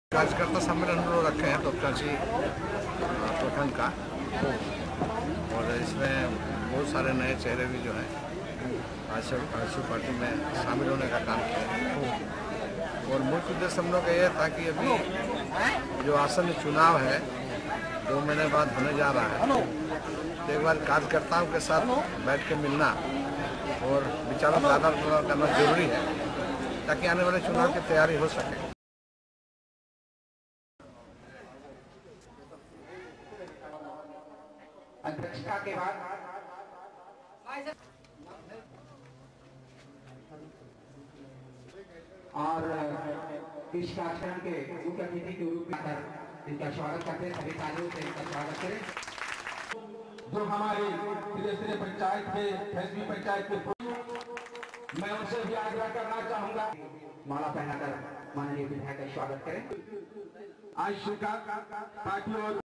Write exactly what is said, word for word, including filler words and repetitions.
कार्यकर्ता सम्मेलन उन्होंने रखे हैं तोपचाची प्रखंड का, और इसमें बहुत सारे नए चेहरे भी जो हैं आशु आशु पार्टी में शामिल होने का काम किया है। और मुख्य उद्देश्य हम लोग का यह था कि अभी जो आसन्न चुनाव है दो महीने बाद होने जा रहा है, तो एक बार कार्यकर्ताओं के साथ बैठ के मिलना और विचारों का आदान प्रदान करना जरूरी है ताकि आने वाले चुनाव की तैयारी हो सके। अध्यक्षता के बाद और इस कार्यक्रम के मुख्य अतिथि के रूप में इनका स्वागत करते हैं। सभी तालियों से इनका स्वागत करें। जो हमारी सिरे पंचायत के फैसली पंचायत के मैं उनसे भी आग्रह करना चाहूंगा, माला पहनाकर माननीय विधायक का स्वागत करें। आज का पार्टी और